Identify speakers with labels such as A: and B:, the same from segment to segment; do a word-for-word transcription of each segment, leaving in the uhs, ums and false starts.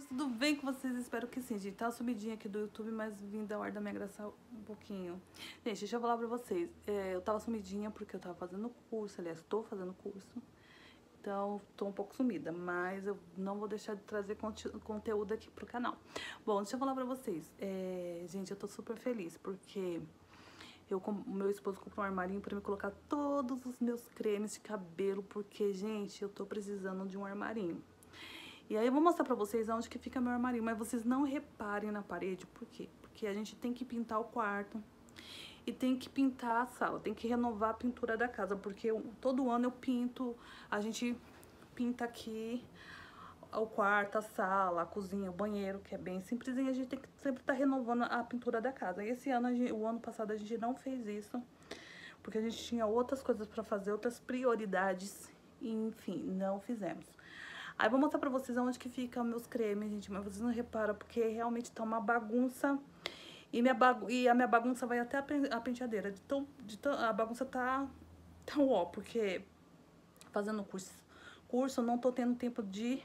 A: amores, tudo bem com vocês? Espero que sim, gente. Tá uma sumidinha aqui do YouTube, mas vim dar hora da minha graça um pouquinho. Gente, deixa eu falar pra vocês. É, eu tava sumidinha porque eu tava fazendo curso, aliás, tô fazendo curso. Então, tô um pouco sumida, mas eu não vou deixar de trazer conte conteúdo aqui pro canal. Bom, deixa eu falar pra vocês. É, gente, eu tô super feliz porque eu, o meu esposo comprou um armarinho pra me colocar todos os meus cremes de cabelo, porque, gente, eu tô precisando de um armarinho. E aí eu vou mostrar pra vocês onde que fica meu armarinho, mas vocês não reparem na parede, por quê? Porque a gente tem que pintar o quarto e tem que pintar a sala, tem que renovar a pintura da casa, porque eu, todo ano eu pinto, a gente pinta aqui o quarto, a sala, a cozinha, o banheiro, que é bem simplesinho, a gente tem que sempre estar tá renovando a pintura da casa. E esse ano, a gente, o ano passado a gente não fez isso, porque a gente tinha outras coisas pra fazer, outras prioridades, e, enfim, não fizemos. Aí vou mostrar pra vocês onde que ficam meus cremes, gente, mas vocês não reparam, porque realmente tá uma bagunça. E, minha bagu e a minha bagunça vai até a penteadeira. De tão, de tão, a bagunça tá tão ó, porque fazendo curso, curso eu não tô tendo tempo de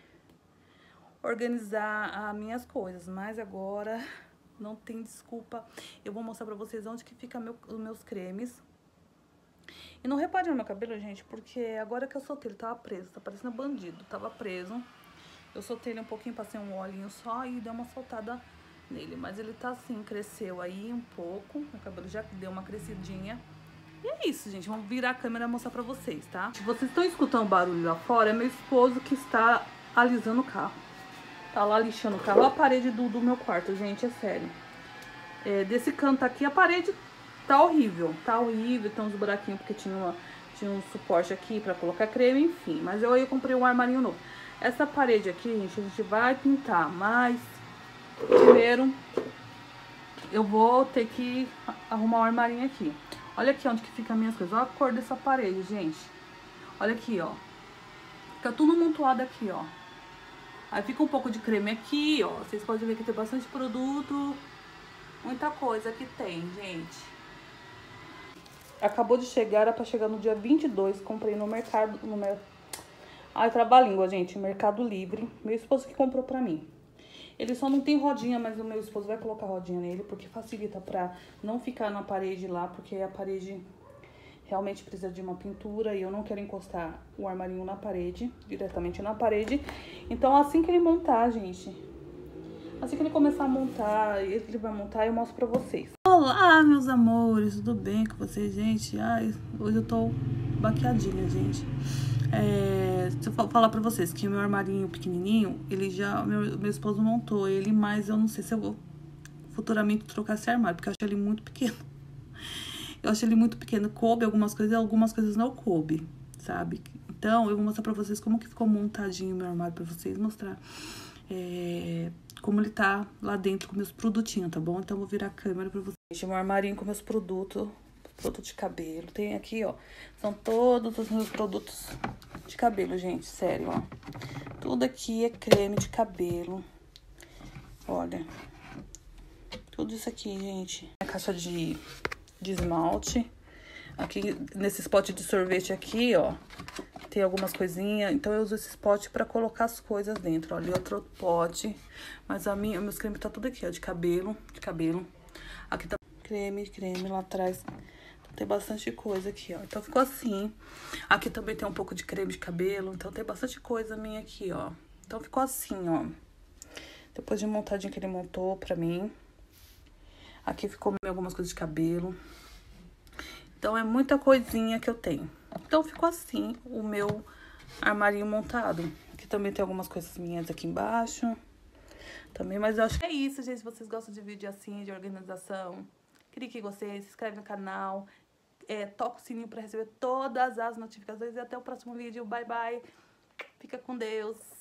A: organizar as minhas coisas. Mas agora não tem desculpa. Eu vou mostrar pra vocês onde que ficam meu, os meus cremes. E não reparem no meu cabelo, gente, porque agora que eu soltei, ele tava preso, tá parecendo bandido, tava preso. Eu soltei ele um pouquinho, passei um olhinho só e dei uma soltada nele. Mas ele tá assim, cresceu aí um pouco, meu cabelo já deu uma crescidinha. E é isso, gente, vamos virar a câmera e mostrar pra vocês, tá? Se vocês estão escutando barulho lá fora, é meu esposo que está alisando o carro. Tá lá lixando o carro. Olha a parede do, do meu quarto, gente, é sério. É, desse canto aqui, a parede tá horrível, tá horrível, tem uns buraquinhos porque tinha, uma, tinha um suporte aqui pra colocar creme, enfim. Mas eu aí eu comprei um armarinho novo. Essa parede aqui, gente, a gente vai pintar, mas primeiro eu vou ter que arrumar um armarinho aqui. Olha aqui onde que fica as minhas coisas, olha a cor dessa parede, gente. Olha aqui, ó. Fica tudo amontoado aqui, ó. Aí fica um pouco de creme aqui, ó. Vocês podem ver que tem bastante produto. Muita coisa que tem, gente. Acabou de chegar, era pra chegar no dia vinte e dois. Comprei no mercado... No mer... Ai, trava-língua, gente. Mercado Livre. Meu esposo que comprou pra mim. Ele só não tem rodinha, mas o meu esposo vai colocar rodinha nele, porque facilita pra não ficar na parede lá, porque a parede realmente precisa de uma pintura e eu não quero encostar o armarinho na parede, diretamente na parede. Então, assim que ele montar, gente, assim que ele começar a montar, ele vai montar, eu mostro pra vocês. Olá, meus amores, tudo bem com vocês, gente? Ai, hoje eu tô baqueadinha, gente. É, se eu falar pra vocês que o meu armarinho pequenininho, ele já, meu, meu esposo montou ele, mas eu não sei se eu vou futuramente trocar esse armário, porque eu acho ele muito pequeno. Eu acho ele muito pequeno, coube algumas coisas e algumas coisas não coube, sabe? Então, eu vou mostrar pra vocês como que ficou montadinho o meu armário, pra vocês mostrar é, como ele tá lá dentro com meus produtinhos, tá bom? Então, eu vou virar a câmera pra vocês. Meu armarinho com meus produtos, produto de cabelo. Tem aqui, ó, são todos os meus produtos de cabelo, gente, sério, ó. Tudo aqui é creme de cabelo. Olha. Tudo isso aqui, gente. A caixa de, de esmalte. Aqui, nesse pote de sorvete aqui, ó, tem algumas coisinhas. Então, eu uso esse pote pra colocar as coisas dentro. Olha, outro pote. Mas a minha, meus cremes tá tudo aqui, ó, de cabelo, de cabelo. Aqui tá creme, creme lá atrás. Tem bastante coisa aqui, ó. Então, ficou assim. Aqui também tem um pouco de creme de cabelo. Então, tem bastante coisa minha aqui, ó. Então, ficou assim, ó. Depois de montadinho que ele montou pra mim. Aqui ficou algumas coisas de cabelo. Então, é muita coisinha que eu tenho. Então, ficou assim o meu armarinho montado. Aqui também tem algumas coisas minhas aqui embaixo. Também, mas eu acho que é isso, gente. Se vocês gostam de vídeo assim, de organização, clique em gostei, se inscreve no canal. É, toca o sininho para receber todas as notificações. E até o próximo vídeo. Bye, bye. Fica com Deus.